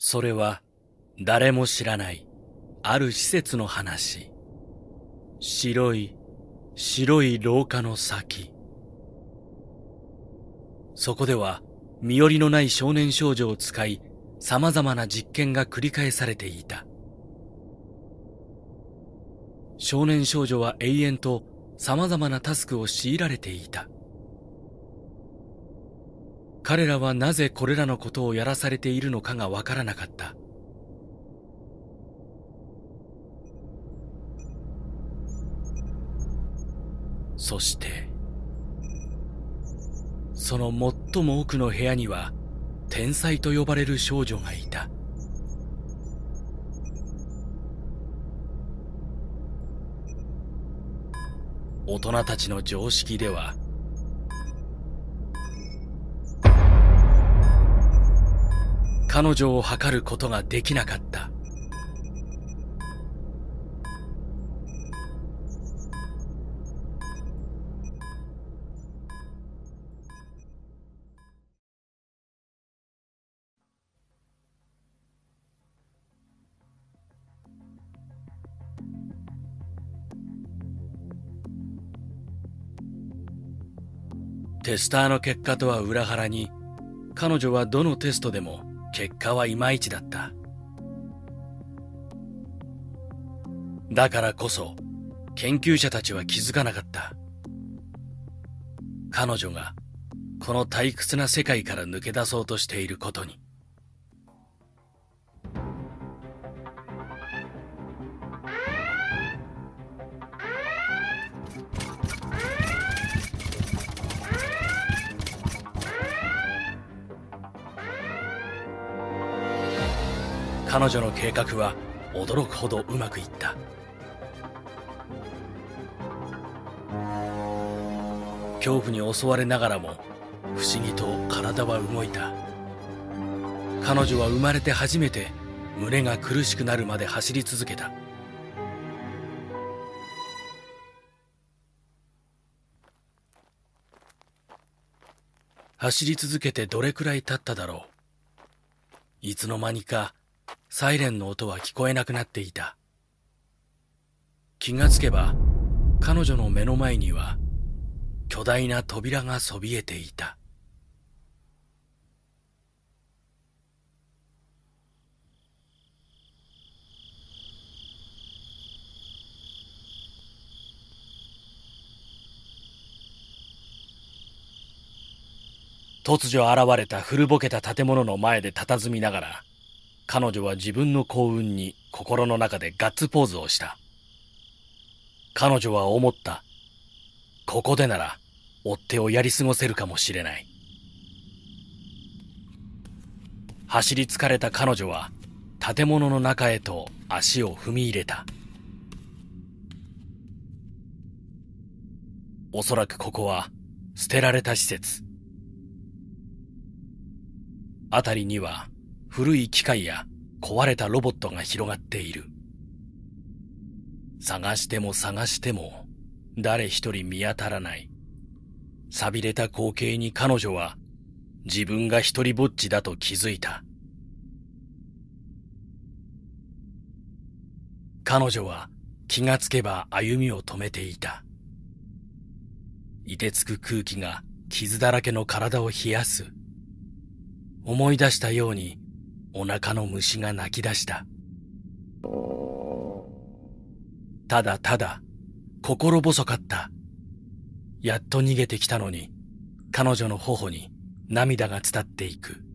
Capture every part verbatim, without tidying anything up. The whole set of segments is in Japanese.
それは誰も知らないある施設の話。白い白い廊下の先。そこでは身寄りのない少年少女を使い、様々な実験が繰り返されていた。少年少女は永遠と様々なタスクを強いられていた。彼らはなぜこれらのことをやらされているのかがわからなかった。そして、その最も奥の部屋には天才と呼ばれる少女がいた。大人たちの常識では、彼女を測ることができなかった。テスターの結果とは裏腹に、彼女はどのテストでも結果はいまいちだった。だからこそ、研究者たちは気づかなかった。彼女がこの退屈な世界から抜け出そうとしていることに。彼女の計画は驚くほどうまくいった。恐怖に襲われながらも不思議と体は動いた。彼女は生まれて初めて胸が苦しくなるまで走り続けた。走り続けてどれくらい経っただろう。いつの間にかサイレンの音は聞こえなくなっていた。気がつけば彼女の目の前には巨大な扉がそびえていた。突如現れた古ぼけた建物の前で佇みながら、彼女は自分の幸運に心の中でガッツポーズをした。彼女は思った。ここでなら追っ手をやり過ごせるかもしれない。走り疲れた彼女は建物の中へと足を踏み入れた。おそらくここは捨てられた施設。辺りには古い機械や壊れたロボットが広がっている。探しても探しても誰一人見当たらない。寂れた光景に彼女は自分が一人ぼっちだと気づいた。彼女は気がつけば歩みを止めていた。凍てつく空気が傷だらけの体を冷やす。思い出したようにお腹の虫が鳴き出した。ただただ心細かった。やっと逃げてきたのに彼女の頬に涙が伝っていく。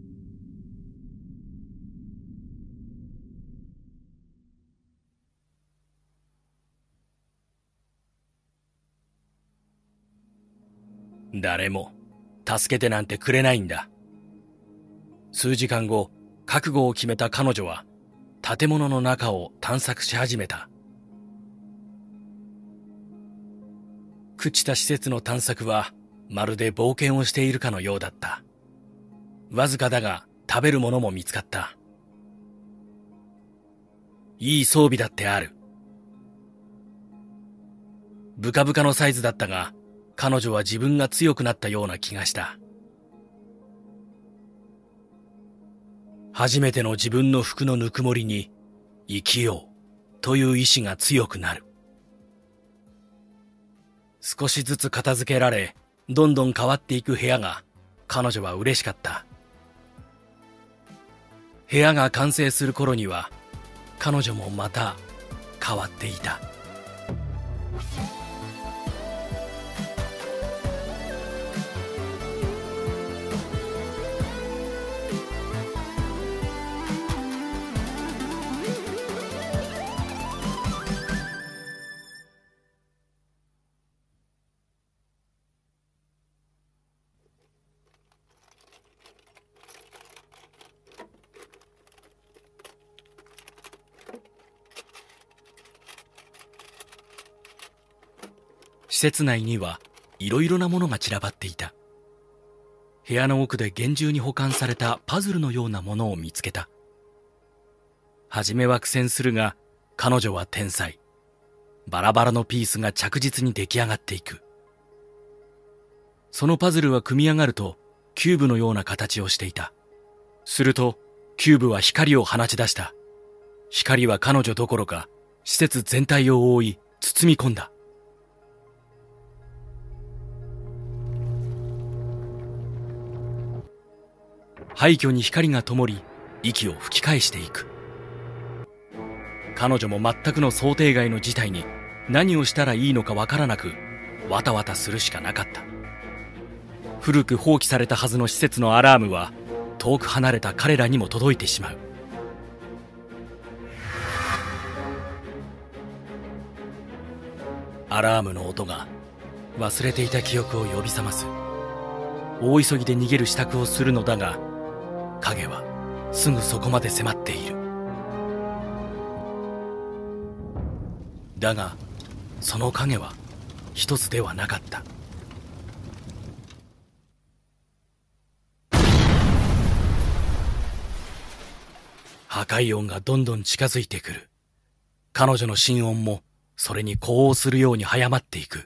誰も助けてなんてくれないんだ。数時間後、覚悟を決めた彼女は建物の中を探索し始めた。朽ちた施設の探索はまるで冒険をしているかのようだった。わずかだが食べるものも見つかった。いい装備だってある。ブカブカのサイズだったが、彼女は自分が強くなったような気がした。 初めての自分の服のぬくもりに生きようという意志が強くなる。少しずつ片付けられ、どんどん変わっていく部屋が彼女は嬉しかった。部屋が完成する頃には彼女もまた変わっていた。施設内にはいろいろなものが散らばっていた。部屋の奥で厳重に保管されたパズルのようなものを見つけた。はじめは苦戦するが、彼女は天才。バラバラのピースが着実に出来上がっていく。そのパズルは組み上がるとキューブのような形をしていた。するとキューブは光を放ち出した。光は彼女どころか施設全体を覆い包み込んだ。廃墟に光が灯り、息を吹き返していく。彼女も全くの想定外の事態に何をしたらいいのかわからなく、わたわたするしかなかった。古く放棄されたはずの施設のアラームは遠く離れた彼らにも届いてしまう。アラームの音が忘れていた記憶を呼び覚ます。大急ぎで逃げる支度をするのだが、影はすぐそこまで迫っている。だがその影は一つではなかった。破壊音がどんどん近づいてくる。彼女の心音もそれに呼応するように早まっていく。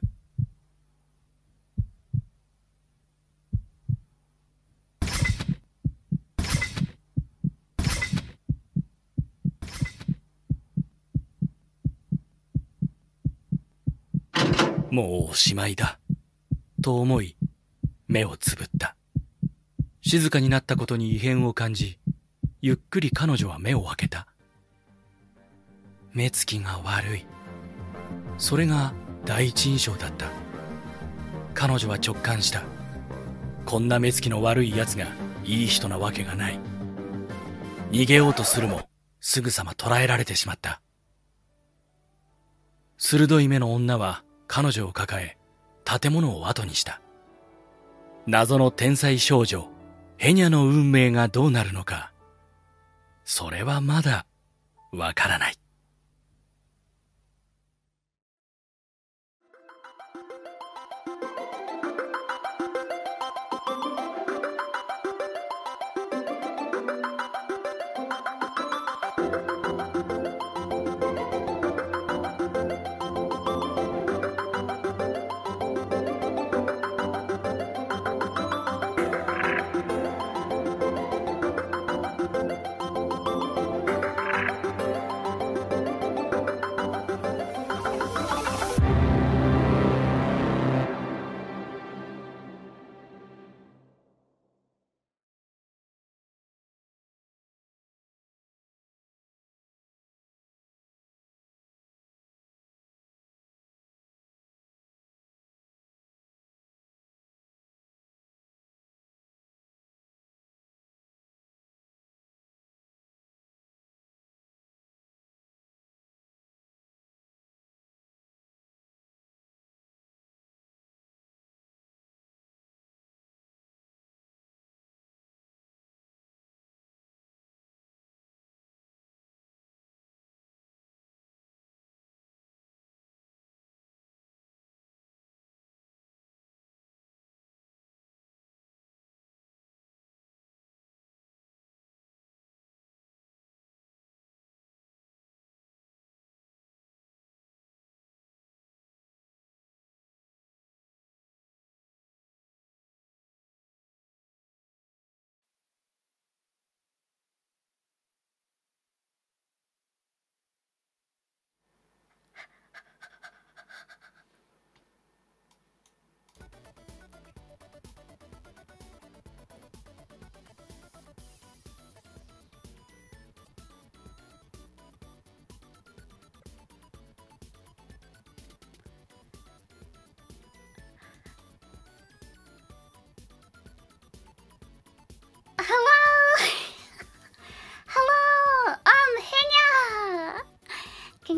もうおしまいだと思い目をつぶった。静かになったことに異変を感じ、ゆっくり彼女は目を開けた。目つきが悪い。それが第一印象だった。彼女は直感した。こんな目つきの悪い奴がいい人なわけがない。逃げようとするもすぐさま捕らえられてしまった。鋭い目の女は彼女を抱え建物を後にした。謎の天才少女ヘニャの運命がどうなるのか、それはまだわからない。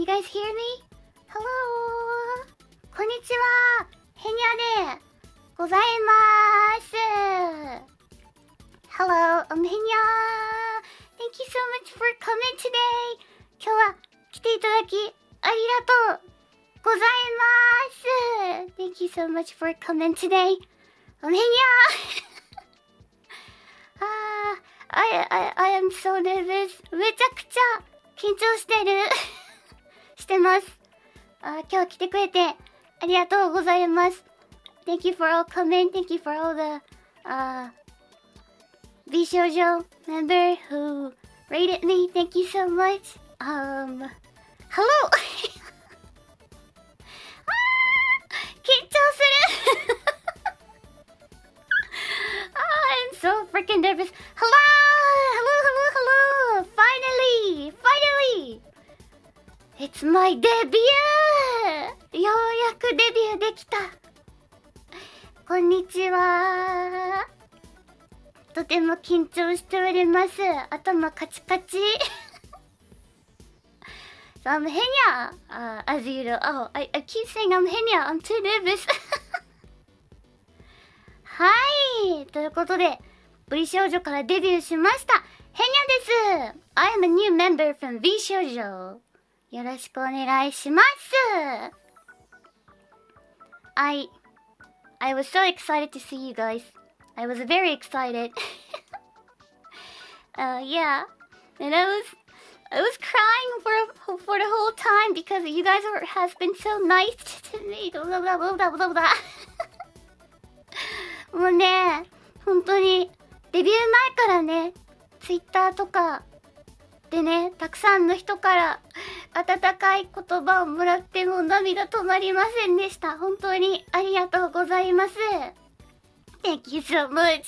you guys hear me? Hello! こんにちは。ヘニャでございます。Hello, I'm ヘニャ。Thank you so much for coming today. 今日は来ていただきありがとうございます。Thank you so much for coming today. I'm ヘニャ。あー I, I, I am so nervous. めちゃくちゃ緊張してるしてます。あ、今日来てくれてありがとうございます。Thank you for all coming. Thank you for all the uh, 美少女 member who rated me. Thank you so much. Um, hello. あー、緊張する。I'm so freaking nervous. Hello, hello, hello, hello. Finally, finally. It's my debut. ようやくデビューできた。こんにちは。とても緊張しております。頭カチカチ。So I'm Henya, uh, as you know. Oh, I, I keep saying I'm Henya. I'm too nervous. はい。ということで、V 少女からデビューしました。ヘニャです。I am a new member from V 少女。よろしくお願いします。I, I was so excited to see you guys. I was very excited. uh, yeah. And I was, I was crying for, for the whole time because you guys were, has been so nice to me. もうね、本当にデビュー前からね、ツイッターとかでね、たくさんの人から温かい言葉をもらっても涙止まりませんでした。本当にありがとうございます。Thank you so much.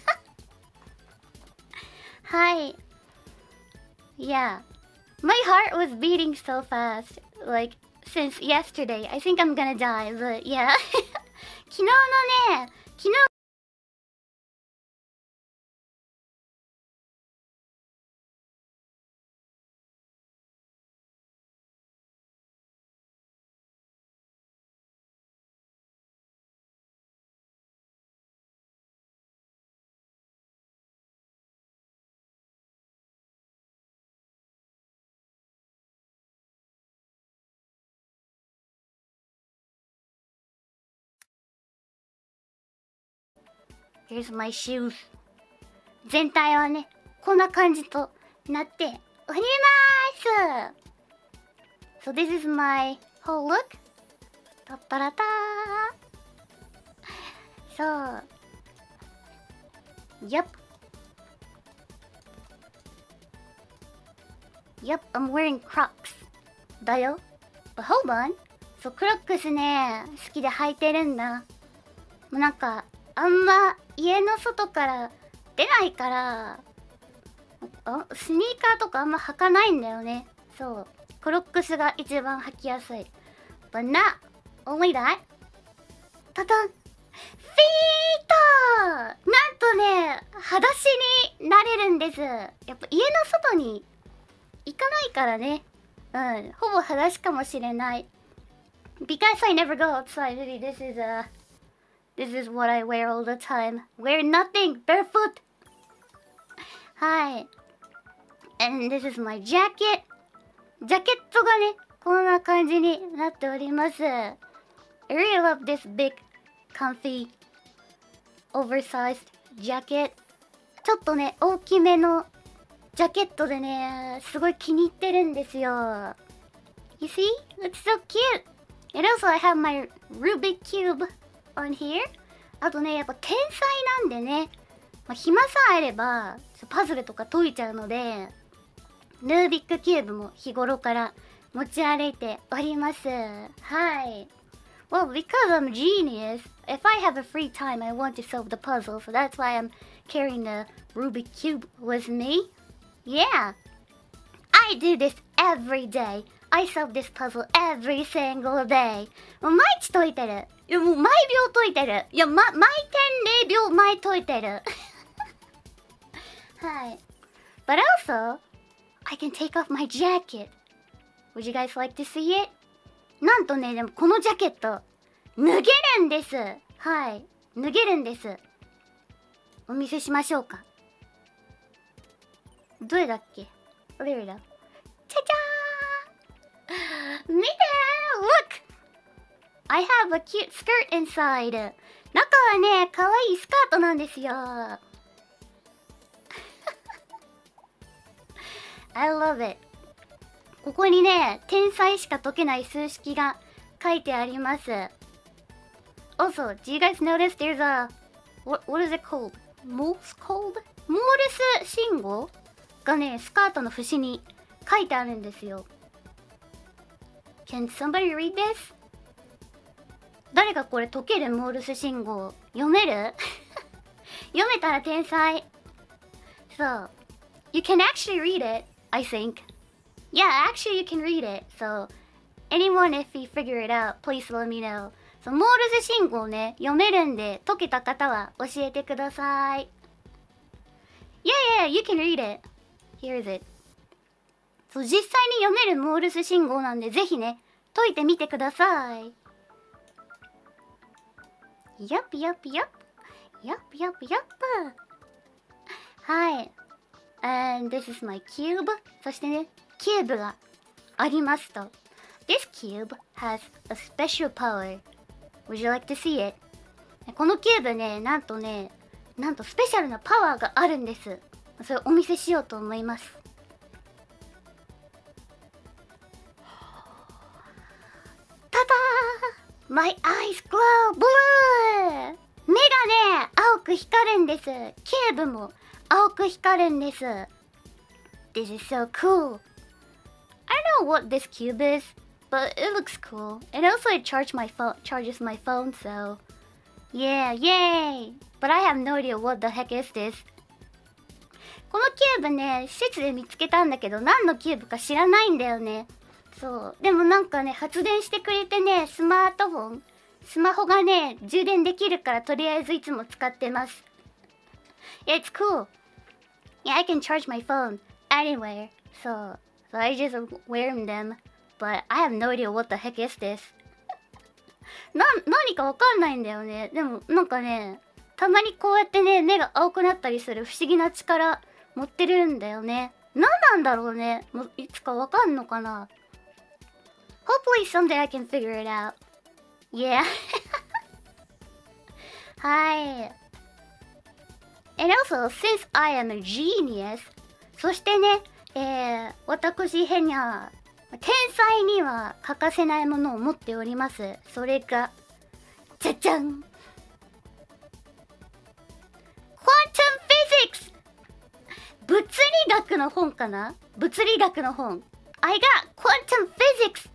はい。Yeah. My heart was beating so fast. Like, since yesterday. I think I'm gonna die, but yeah. 昨日のね、昨日Here's my shoes. 全体はね、こんな感じとなっております。So this is my whole look. タッタラター。そう。Yep. Yep, I'm wearing Crocs. だよ。But hold on. そう、クロックスね、好きで履いてるんだ。もうなんか、あんま家の外から出ないからあスニーカーとかあんま履かないんだよね。そうクロックスが一番履きやすい。 But not only that タタンフィートなんとね裸足になれるんです。やっぱ家の外に行かないからね。うんほぼ裸足かもしれない。 Because I never go outside. Maybe this is a This is what I wear all the time. Wear nothing, barefoot. はい。And this is my jacket. ジャケットがね、こんな感じになっております。I really love this big, comfy, oversized jacket. ちょっとね、大きめのジャケットでね、すごい気に入ってるんですよ。You see? It's so cute. And also I have my Rubik Cube on here. あとねやっぱ天才なんでね、まあ、暇さえあればパズルとか解いちゃうのでルービックキューブも日頃から持ち歩いております。はい。 Well, because I'm a genius, if I have a free time I want to solve the puzzle, so that's why I'm carrying the Rubik Cube with me. Yeah, I do this every day. I solve this puzzle every single day. もう毎日解いてる。いやもう毎秒解いてる。いや、ま、毎点れいびょう前解いてる。はい。But also, I can take off my jacket. Would you guys like to see it? なんとね、でもこのジャケット脱げるんです。はい、脱げるんです。お見せしましょうか。どれだっけ。どれだ。ちゃちゃーん、見てー !Look! I have a cute skirt inside. 中はね、かわいいスカートなんですよ。I love it. ここにね、天才しか解けない数式が書いてあります。Also, do you guys notice there's a... What, what is it called? Morse code? モールス信号がね、スカートの節に書いてあるんですよ。Can somebody read this? 誰がこれ解けるモールス信号読める読めたら天才。So, you can actually read it, I think. Yeah, actually you can read it. So, anyone if you figure it out, please let me know. So, モールス信号ね、読めるんで、解けた方は教えてください。Yeah, yeah, you can read it. Here is it. そう、実際に読めるモールス信号なんで、ぜひね、解いてみてください。Yup, yup, yup. Yup, yup, yup. はい。And this is my cube. そしてね、キューブがありますと。This cube has a special power. Would you like to see it? このキューブね、なんとね、なんとスペシャルなパワーがあるんです。それをお見せしようと思います。ただー !My eyes glow blue! 目がね、青く光るんです。キューブも青く光るんです。This is so cool. I don't know what this cube is, but it looks cool. And also it charge my phone, charges my phone, so... Yeah, yay! But I have no idea what the heck is this. このキューブね、施設で見つけたんだけど、何のキューブか知らないんだよね。そう。でもなんかね、発電してくれてね、スマートフォン、スマホがね、充電できるから、とりあえずいつも使ってます。Yeah, it's cool. Yeah, I can charge my phone anywhere. So, so I just wear them. But I have no idea what the heck is this. な、何かわかんないんだよね。でも、なんかね、たまにこうやってね、目が青くなったりする不思議な力持ってるんだよね。何なんだろうね。もういつかわかんのかな。Hopefully someday I can figure it out. Yeah. はい。And also, since I am a genius, そしてね、えー、私ヘニャー、天才には欠かせないものを持っております。それが、じゃじゃん！ Quantum Physics! 物理学の本かな？物理学の本。I got Quantum Physics!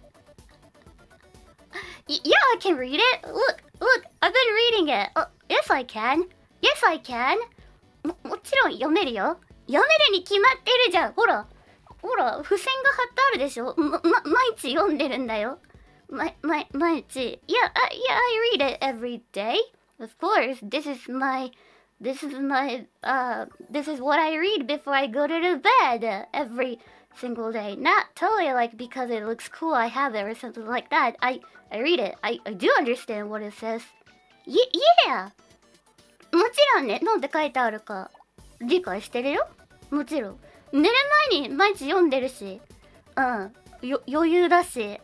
Y- yeah, I can read it. Look, look, I've been reading it. Oh, yes, I can. Yes, I can. も、もちろん読めるよ。読めるに決まってるじゃん。ほら。ほら、付箋が貼ってあるでしょ。ま、ま、毎日読んでるんだよ。ま、ま、毎日。Yeah, uh, yeah, I read it every day. Of course, this is my, this is my, uh, this is what I read before I go to the bed every single day. Not totally like because it looks cool I have it or something like that. I, I read it. I, I do understand what it says. Y- yeah! もちろんね、なんて書いてあるか理解してるよ。もちろん。寝る前に毎日読んでるし、うん、よ余裕だし。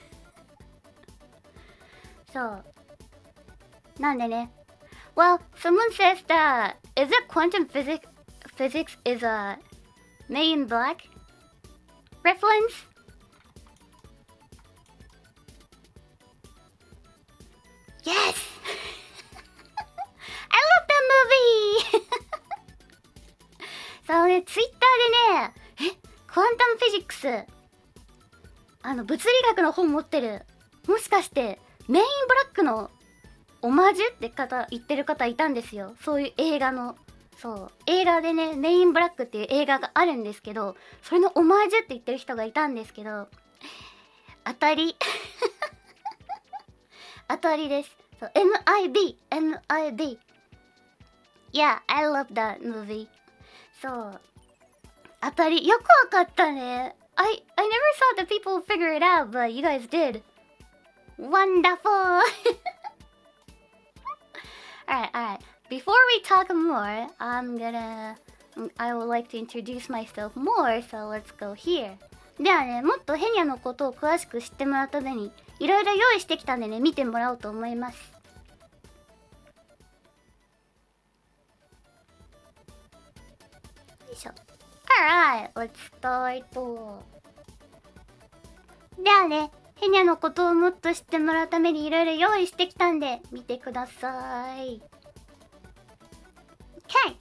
そう。なんでね。Well, someone says that is it quantum physics physics is a Men in Black reference? Yes! I love that movie! そうね、ツイッターでね、え、クワンタムフィジックス、あの、物理学の本持ってる。もしかして、メインブラックのオマージュって方、言ってる方いたんですよ。そういう映画の。そう。映画でね、メインブラックっていう映画があるんですけど、それのオマージュって言ってる人がいたんですけど、当たり。当たりです。そう、エムアイビー、エムアイビー。Yeah, I love that movie. そう。当たり、よくわかったね。 I I never thought that people would figure it out, but you guys did. Wonderful. Alright, alright. Before we talk more, I'm gonna... I would like to introduce myself more, so let's go here. ではね、もっとヘニャのことを詳しく知ってもらうために、いろいろ用意してきたんでね、見てもらおうと思います。よいしょ。Alright, let's start. ではね、ヘニャのことをもっと知ってもらうためにいろいろ用意してきたんで、見てください。Okay.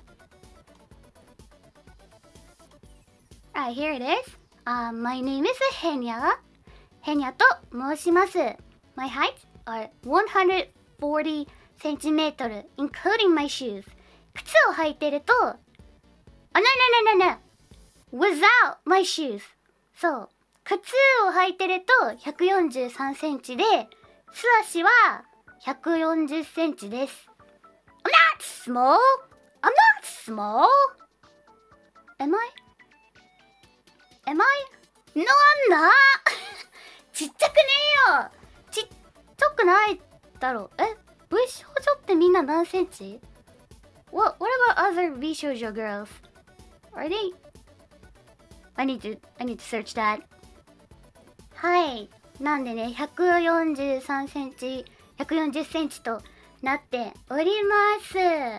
Alright, here it is. Uh, my name is Henya. Henya と申します。My height are one hundred forty centimeters, including my shoes. 靴を履いてると、あ、ななななな without my shoes. そう。靴を履いてるとひゃくよんじゅうさんセンチで、素足はひゃくよんじゅっセンチです。I'm not small! I'm not small! Am I? Am I? No, I'm not! ちっちゃくねえよちっちゃくないだろ。え、V 少女ってみんな何センチ What, what about other V 少女 girls? Are they? I need to, I need to search that. はい。なんでね、ひゃくよんじゅうさんセンチ、ひゃくよんじゅっセンチとなっております。はい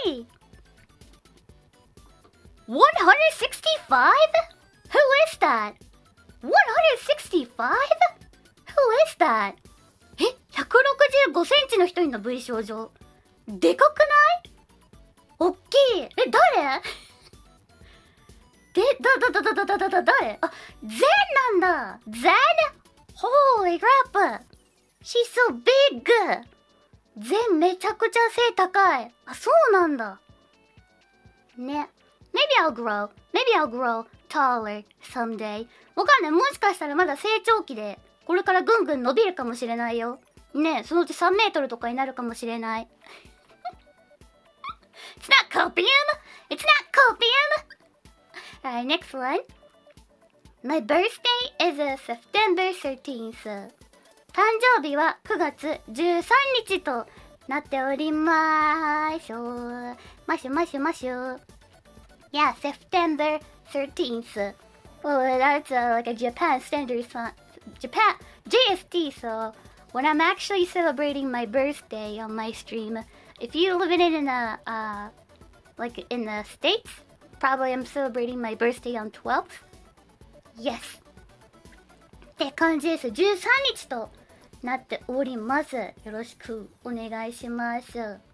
。one sixty-five? Who is that? one sixty-five? Who is that? え、ひゃくろくじゅうごセンチの人いんの V 少女。でかくないおっきい。え、誰で、だ、だ、だ、だ、だ、だ、だ、誰あ、ゼンなんだ。ゼン Holy crap! She's so big! ゼンめちゃくちゃ背高い。あ、そうなんだ。ね。Maybe I'll grow. Maybe I'll grow taller someday. わかんない。もしかしたらまだ成長期で、これからぐんぐん伸びるかもしれないよ。ね、そのうちさんメートルとかになるかもしれない。It's not copium! It's not copium! Alright, next one. My birthday is September thirteenth. 誕生日はくがつじゅうさんにちとなっておりまーしょ。マシュマシュマシュ。Yeah, September thirteenth. Well, that's uh, like a Japan standard time. Japan J S T, so when I'm actually celebrating my birthday on my stream, if you live in it in a, uh, like in the States, probably I'm celebrating my birthday on twelfth. Yes. って感じです。じゅうさんにちとなっております。よろしくお願いします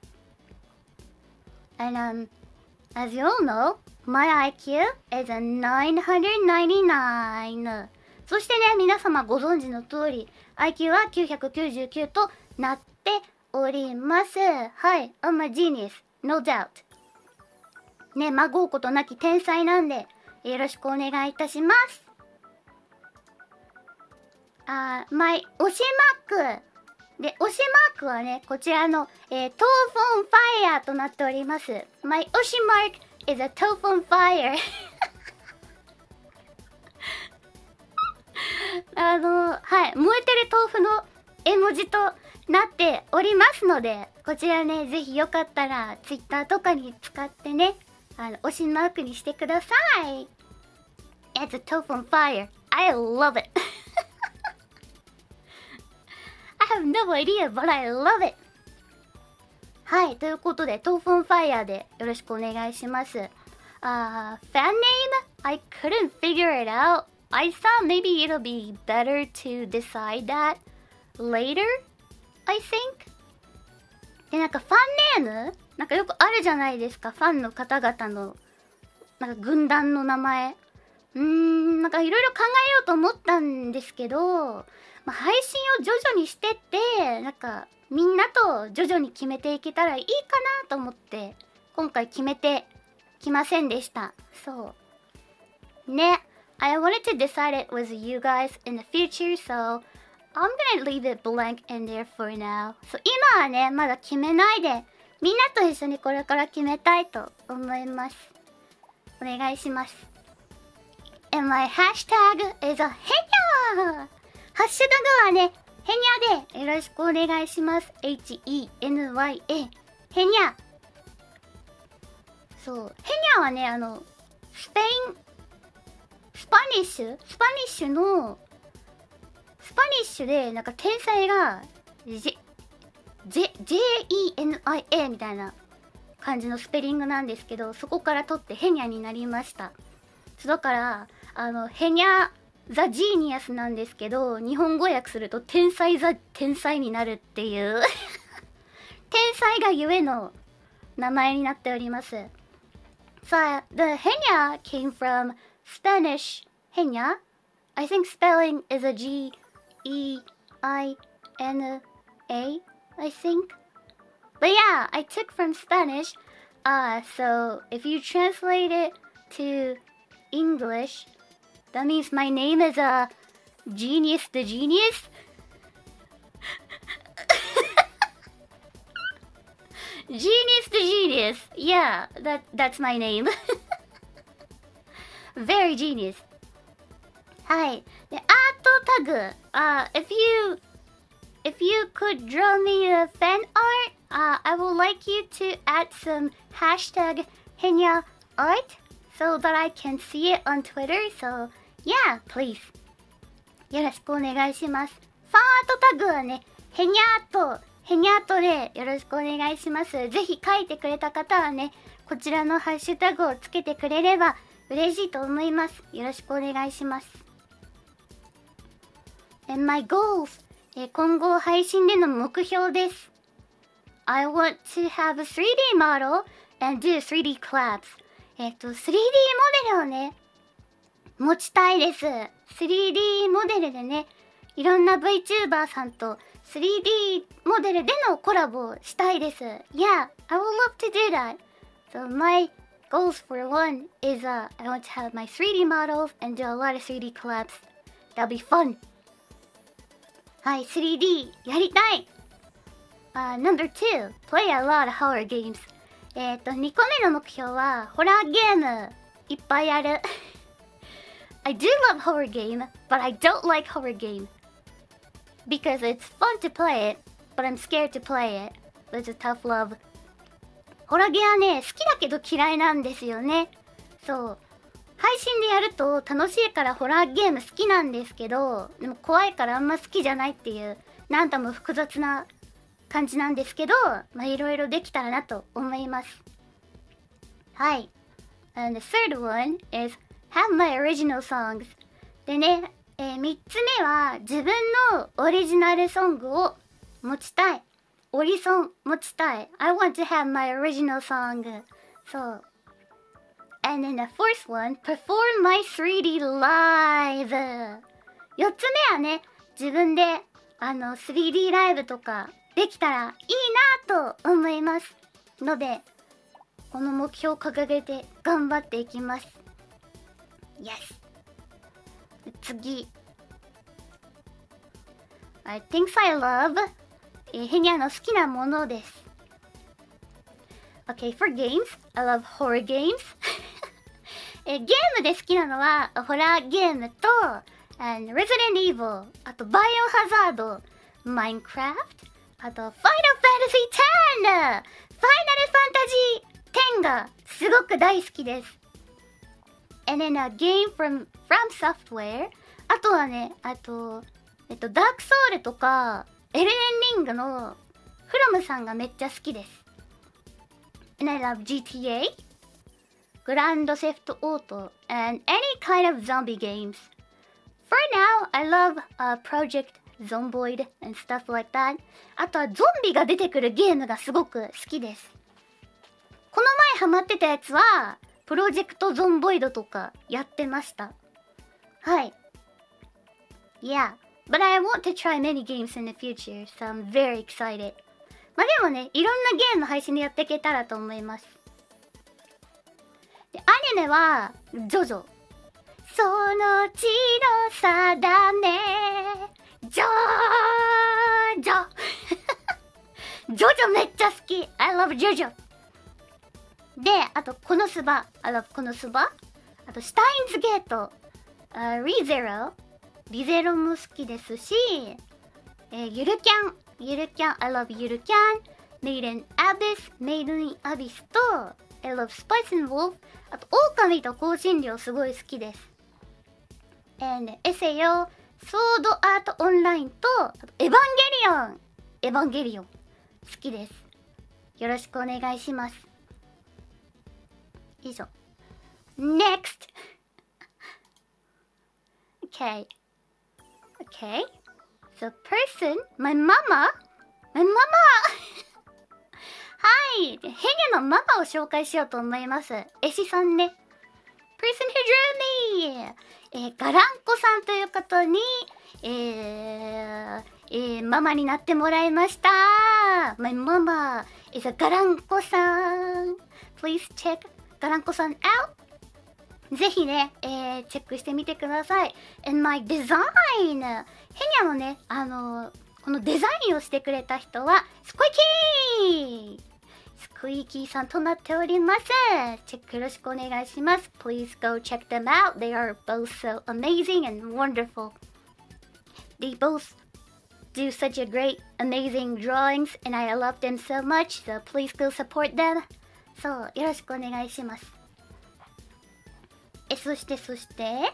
。And um, as you all know, my I Q is a nine ninety-nine. そしてね、皆様ご存知の通り、アイキュー はきゅうひゃくきゅうじゅうきゅうとなっております。はい。I'm a genius. No doubt. ね、まごうことなき天才なんで、よろしくお願いいたします。あー、my 推しマーク。で、推しマークはね、こちらの、えー、トーフォンファイヤーとなっております。My 推しマーク is a トーフォンファイヤー。あの、はい、燃えてる豆腐の絵文字となっておりますので、こちらね、ぜひよかったら Twitter とかに使ってね、あの、推しマークにしてください。It's a tofu on fire. I love it. I have no idea, but I love it. はい、ということで、トーフォンファイヤーでよろしくお願いします。あー、fan name? I couldn't figure it out. I thought maybe it'll be better to decide that later, I think. で、なんかファンネームなんかよくあるじゃないですか。ファンの方々の、なんか軍団の名前。うーん、なんかいろいろ考えようと思ったんですけど、まあ、配信を徐々にしてって、なんかみんなと徐々に決めていけたらいいかなと思って、今回決めてきませんでした。そう。ね。I wanted to decide it with you guys in the future, so I'm gonna leave it blank in there for now. So 今はね、まだ決めないで、みんなと一緒にこれから決めたいと思います。お願いします。 And my hashtag is a ヘニャ。ハッシュタグはね、ヘニャでよろしくお願いします。エイチイーエヌワイエー。ヘニャ。そう。ヘニャはね、あの、スペイン、スパニッシュスパニッシュの、スパニッシュで、なんか天才が、ジ、ジ、ジェイイーエヌアイエー みたいな感じのスペリングなんですけど、そこから取ってヘニャになりました。だから、あの、ヘニャ、ザ・ジーニアスなんですけど、日本語訳すると天才ザ・天才になるっていう、天才がゆえの名前になっております。So, the Henya came from Spanish Henya. I think spelling is a G E I N A, I think. But yeah, I took from Spanish. Uh, so if you translate it to English, that means my name is a Genius the Genius. Genius the Genius. Yeah, that that's my name. Very genius. はい。で、アートタグ。Uh, if you if you could draw me a fan art, uh, I would like you to add some hashtag Henya art so that I can see it on Twitter. So yeah, please. よろしくお願いします。ファンアートタグはね、ヘニャート。ヘニャートでよろしくお願いします。ぜひ書いてくれた方はね、こちらのハッシュタグをつけてくれれば嬉しいと思います。よろしくお願いします。And my goals、え今後配信での目標です。I want to have a スリーディー model and do スリーディー collabs。えっと、スリーディー モデルをね、持ちたいです。スリーディー モデルでね、いろんな VTuber さんとスリーディー モデルでのコラボをしたいです。Yeah, I would love to do that. So my goals for one is、uh, I want to have my スリーディー models and do a lot of スリーディー collabs. That'll be fun. はい、スリーディー やりたい。Uh, number two, play a lot of horror games. えっと、にこめの目標はホラーゲームいっぱいやる。I do love horror game, but I don't like horror game.Because it's fun to play it, but I'm scared to play it. It's a tough love. ホラゲはね、好きだけど嫌いなんですよね。そう。配信でやると楽しいからホラーゲーム好きなんですけど、でも怖いからあんま好きじゃないっていう、なんとも複雑な感じなんですけど、まあいろいろできたらなと思います。はい。And the third one is have my original songs. でね、えー、みっつめは自分のオリジナルソングを持ちたい。オリソン持ちたい。I want to have my original song. そう。And then the fourth one, perform my スリーディー live. よっつめはね、自分であの スリーディー ライブとかできたらいいなと思います。ので、この目標を掲げて頑張っていきます。Yes!次 I things I love、えー、ヘニャの好きなものです。 Okay, for games, I love horror games えー、ゲームで好きなのはホラーゲームと and Resident Evil、 あとバイオハザード、 Minecraft、 あと Final Fantasy テン、 Final Fantasy テンがすごく大好きです。And then a game from, from software. あとはね、あと、えっと、ダークソウルとか、エルデンリングのフロムさんがめっちゃ好きです。And I love ジーティーエー, Grand Theft Auto, and any kind of zombie games. For now, I love、uh, Project Zomboid and stuff like that. あとはゾンビが出てくるゲームがすごく好きです。この前ハマってたやつは、プロジェクトゾンボイドとかやってました。はい。Yeah, but I want to try many games in the future, so I'm very excited. まあでもね、いろんなゲーム配信でやっていけたらと思います。で、アニメは、ジョジョ。その血の定め、ジョージョ。ジョジョめっちゃ好き。I love ジョジョ。で、あと、このスバ。I love このスバ。あと、シュタインズゲート。 あリゼロリゼロも好きですし、えー、ゆるキャンゆるキャン I love ゆるキャン Made in Abyss Made in Abyss と I love Spice and Wolf あと狼と香辛料すごい好きです。 And エセヨソードアートオンラインとあとエヴァンゲリオンエヴァンゲリオン好きです。よろしくお願いします。以上。 Next Okay Okay The person My mama My mama はいヘゲのママを紹介しようと思います。絵師さんね。 Person who drew me えー、ガランコさんという方にえー、えー、ママになってもらいました。 My mama is a ガランコさん Please check ガランコさん out ぜひね、えー、チェックしてみてください。 And my design ヘニャのね、あのー、このデザインをしてくれた人はスクイキースクイキーさんとなっております。チェックよろしくお願いします。 Please go check them out. They are both so amazing and wonderful. They both do such a great amazing drawings and I love them so much. So please go support them. そうよろしくお願いします。えそしてそして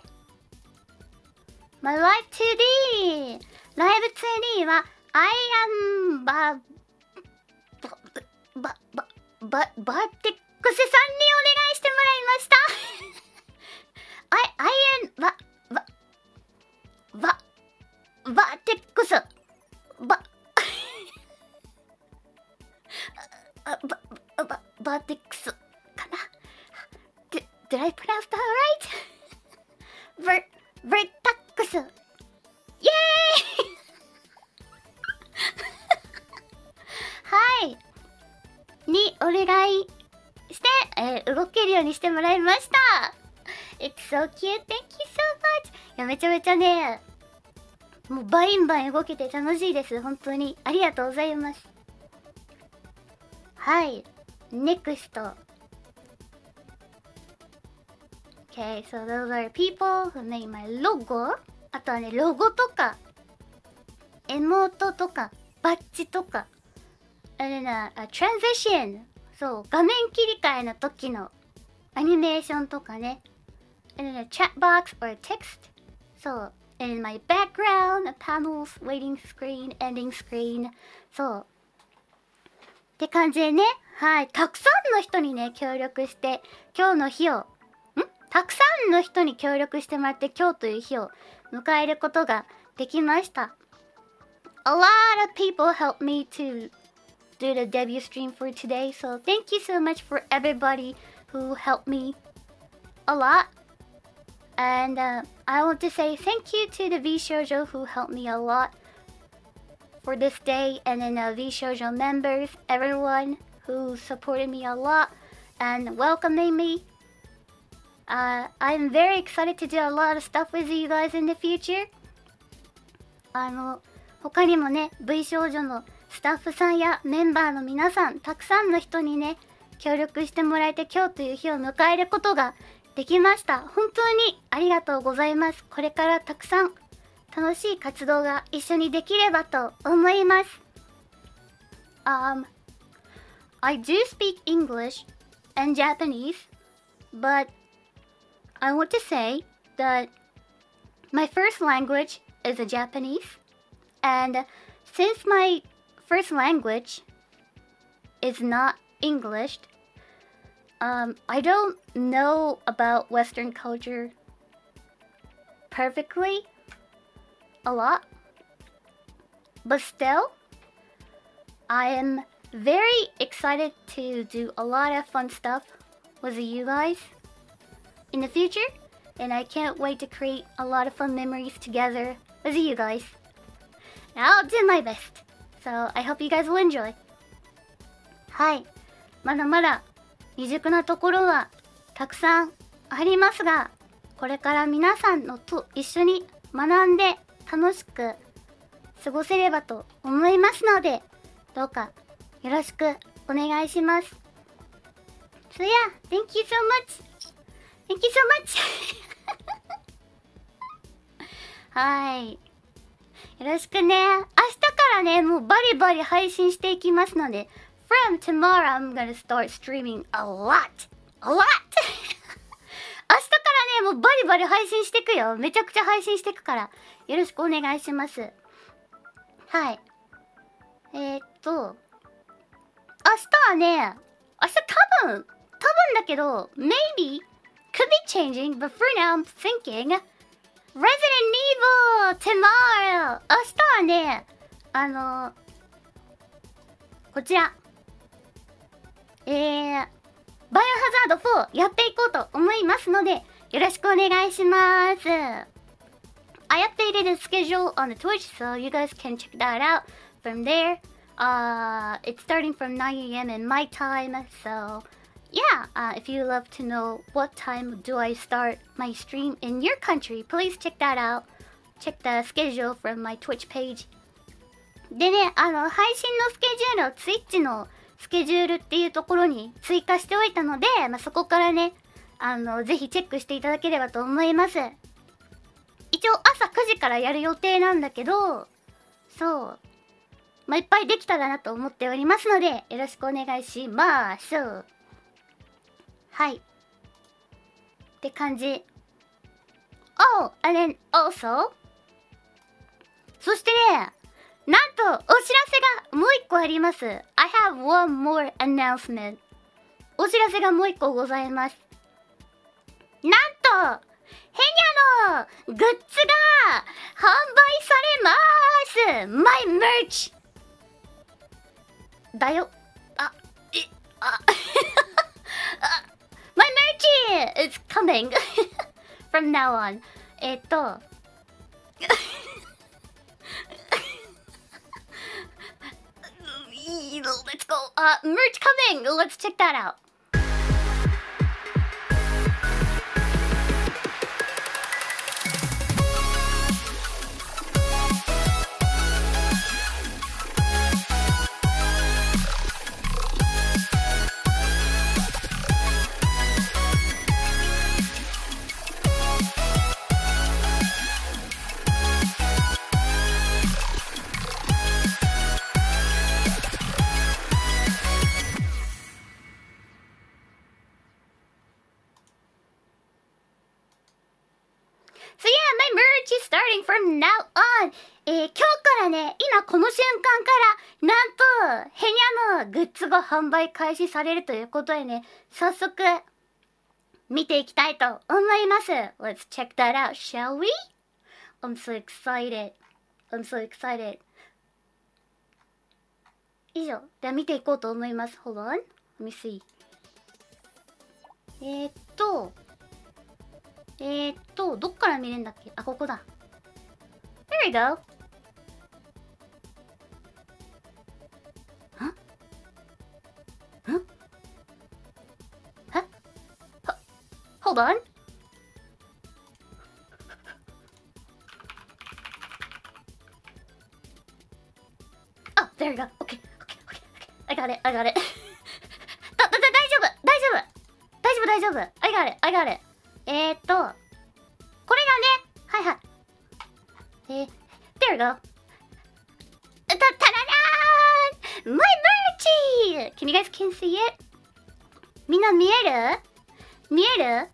My Live ツーディー ライブ ツーディー は I am バババババーテックスさんにお願いしてもらいました I I am ババババーテックスババババーテックスかな。 Did, did I pronounce that right? ババータックスイエーイはいにお願いして、えー、動けるようにしてもらいました。 It's so cute, thank you so much。 いやめちゃめちゃねもうバインバイン動けて楽しいです。本当にありがとうございます。はい NEXT Okay, so those are people who made my logo。 あとはねロゴとかエモートとかバッジとかあれな、あ、トランジション、そう画面切り替えの時のアニメーションとかね、あれな、チャットボックス or text、 そう and my background panels waiting screen ending screen、 そうって感じでね、はいたくさんの人にね協力して今日の日をんたくさんの人に協力してもらって今日という日を迎えることができました。 A lot of people helped me to do the debut stream for today, so thank you so much for everybody who helped me a lot. And uh, I want to say thank you to the V Shoujo who helped me a lot for this day, and then uh, V Shoujo members, everyone who supported me a lot and welcoming me. Uh, I'm very excited to do a lot of stuff with you guys in the future. あの他にもね V 少女のスタッフさんやメンバーの皆さんたくさんの人にね協力してもらえて今日という日を迎えることができました。本当にありがとうございます。これからたくさん楽しい活動が一緒にできればと思います。Um, I do speak English and Japanese, but I want to say that my first language is a Japanese, and since my first language is not English, um, I don't know about Western culture perfectly a lot, but still, I am very excited to do a lot of fun stuff with you guys in the future, and I can't wait to create a lot of fun memories together with you guys. I'll do my best, so I hope you guys will enjoy. はい、まだまだ未熟なところはたくさんありますが、これから皆さんのと一緒に学んで楽しく過ごせればと思いますので、どうかよろしくお願いします。So yeah, thank you so much. Thank you so much. はい。よろしくね。明日からね、もうバリバリ配信していきますので、From tomorrow I'm gonna start streaming a lot! A lot! 明日からね、もうバリバリ配信していくよ。めちゃくちゃ配信していくから、よろしくお願いします。はい。えー、っと、明日はね、明日多分、多分だけど、maybe, could be changing, but for now I'm thinking, Resident Evil tomorrow! 明日はね、あの、こちら、えー、バイオハザードフォーやっていこうと思いますので、よろしくお願いします。I updated the schedule on the Twitch, so you guys can check that out from there. Uh, it's starting from nine a m in my time, so yeah, uh, if you love to know what time do I start my stream in your country, please check that out. Check the schedule from my Twitch page. でね、あの、配信のスケジュールを Twitch のスケジュールっていうところに追加しておいたので、まあ、そこからね、あの、ぜひチェックしていただければと思います。一応朝くじからやる予定なんだけど、そう。まあ、いっぱいできたらなと思っておりますので、よろしくお願いします。はい。って感じ。Oh, and then also そしてね、なんとお知らせがもう一個あります。I have one more announcement. お知らせがもう一個ございます。なんとヘニャのグッズが販売されます !My merch! だよ。あ、え、あ、My merch is coming! From now on. えっと、Let's go! Uh, merch coming! Let's check that out! So yeah, my merch is starting from now on! えー、今日からね、今この瞬間から、なんと、ヘニャのグッズが販売開始されるということでね、早速、見ていきたいと思います。Let's check that out, shall we? I'm so excited. I'm so excited. 以上、では見ていこうと思います。Hold on. Let me see. えーっと、えーっと、どっから見れるんだっけ？あ、ここだ。There we go. ん？ん？は？は Hold on. Oh, there we go. Okay, okay, okay, okay. I got it, I got it. だ、だ、だ、大丈夫大丈夫大丈夫大丈夫 I got it, I got it. えーっと、これがね、はいはい。えー、there we go. た、たららーん !My merch! Can you guys can see it? みんな見える見える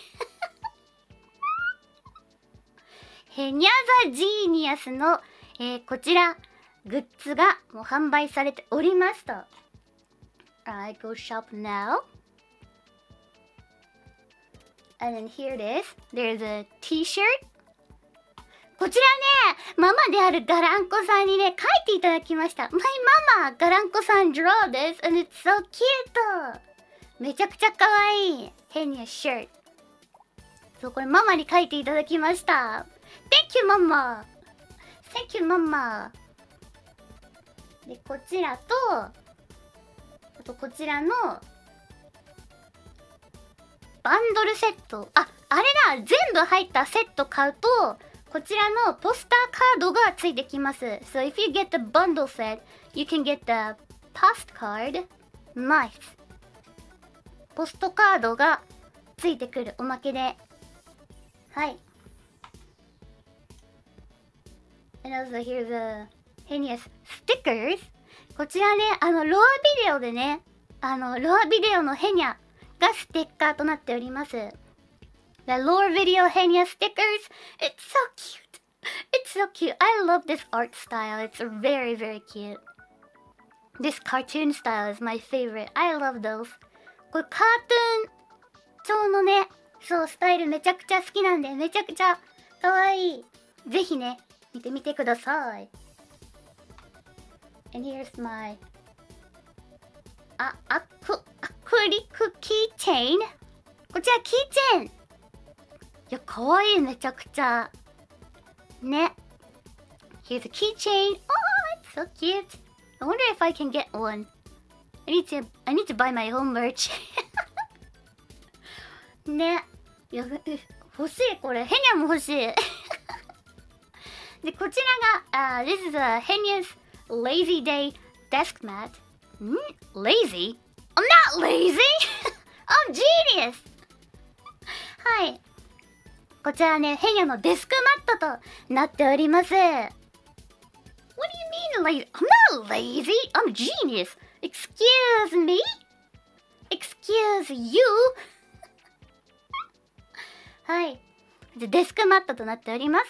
ヘニャザジーニアスの、えー、こちら、グッズがもう販売されておりますと。I go shop now.And then here it is. There's a t-shirt. こちらね、ママであるガランコさんにね、書いていただきました。My mama, ガランコさん draw this and it's so cute. めちゃくちゃ可愛い。ヘニア shirt. そう、これママに書いていただきました。Thank you, mama. Thank you, mama. で、こちらと、あとこちらの、バンドルセット。あ、あれだ全部入ったセット買うと、こちらのポスターカードがついてきます。So if you get the bundle set, you can get the postcard. Nice. ポストカードがついてくるおまけで。はい。 And also here's a Henius stickers. こちらね、あのロアビデオでね、あのロアビデオのヘニャがステッカーとなっております。The lore video Henya stickers. It's so cute. It's so cute. I love this art style. It's very, very cute. This cartoon style is my favorite. I love those. これカートゥーン調のね、そうスタイルめちゃくちゃ好きなんで、めちゃくちゃ可愛い。ぜひね、見てみてください。And here's my あ、アク、アクリクキーチェーン。こちらキーチェーン。いや、可愛いめちゃくちゃ。ね。Here's a keychain. Oh, it's so cute. I wonder if I can get one. I need to, I need to buy my own merch. ね。いや、欲しいこれ。ヘニャも欲しい。で、こちらが、uh, This is a Henya's Lazy Day Desk Mat. ん Lazy? I'm not lazy! I'm genius! はい。こちらね、ヘニャのデスクマットとなっております。What do you mean lazy? I'm not lazy! I'm genius! Excuse me? Excuse you? はい。デスクマットとなっております。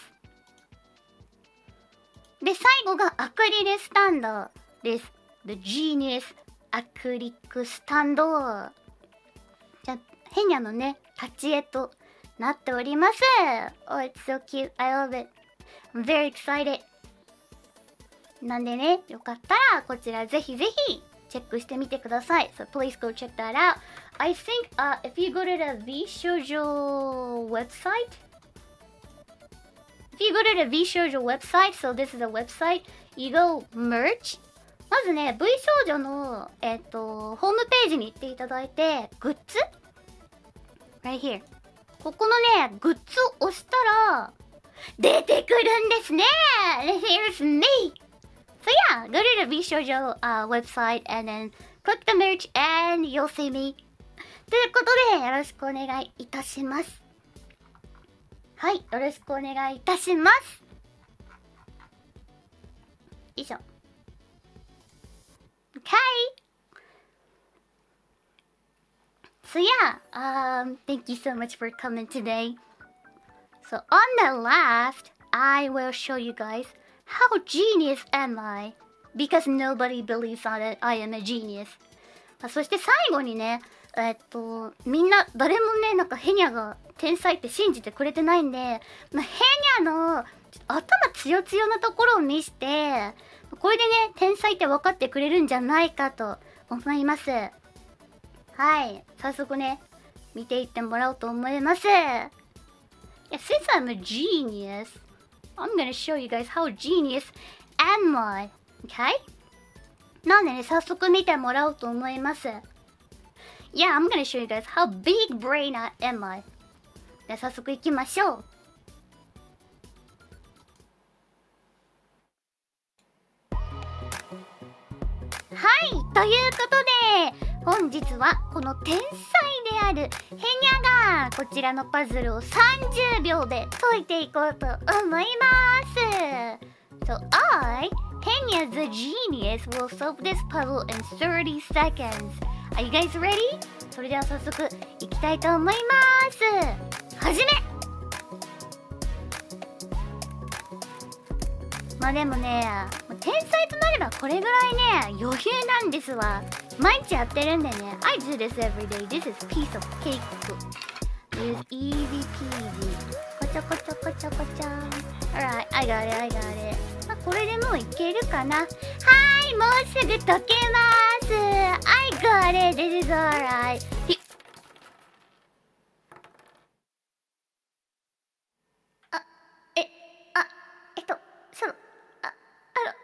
で、最後がアクリルスタンドです。The Genius アクリックスタンド。じゃ、ヘニャのね、立ち絵となっております。Oh, it's so cute. I love it. I'm very excited. なんでね、よかったらこちらぜひぜひチェックしてみてください。So please go check that out. I think、uh, if you go to the VShoujo website, if you go to the VShoujo website, so this is a website, you go merch. まずね、V 少女の、えっと、ホームページに行っていただいて、グッズ right here。ここのね、グッズを押したら、出てくるんですね !Here's me! So yeah, go to the VShoujo、uh, website and then click the merch and you'll see me. ということで、よろしくお願いいたします。はい、よろしくお願いいたします。よいしょ。Okay! So yeah, um, thank you so much for coming today. So on the left, I will show you guys how genius am I? Because nobody believes on it, I am a genius. そして最後にね、えっと、みんな、誰もね、なんかヘニャが天才って信じてくれてないんで、まあ、ヘニャの頭強強なところを見して、これでね、天才って分かってくれるんじゃないかと思います。はい。早速ね、見ていってもらおうと思います。Yeah, since I'm a genius, I'm gonna show you guys how genius am I. Okay? なんでね、早速見てもらおうと思います。Yeah, I'm gonna show you guys how big brain am I. では早速行きましょう。はい、ということで本日はこの天才であるヘニャがこちらのパズルをさんじゅうびょうで解いていこうと思います。So I, Henya the genius, will solve this puzzle in thirty seconds. Are you guys ready? それでは早速いきたいと思います。はじめ。まあでもね、天才となればこれぐらいね、余裕なんですわ。毎日やってるんでね。I do this every day. This is piece of cake. This is easy peasy. こちょこちょこちょこちょ。Alright, I got it, I got it. まあ、これでもういけるかな。はい、もうすぐ解けます。I got it, this is alright. あ、え、あ、えっと、その、あ、あの、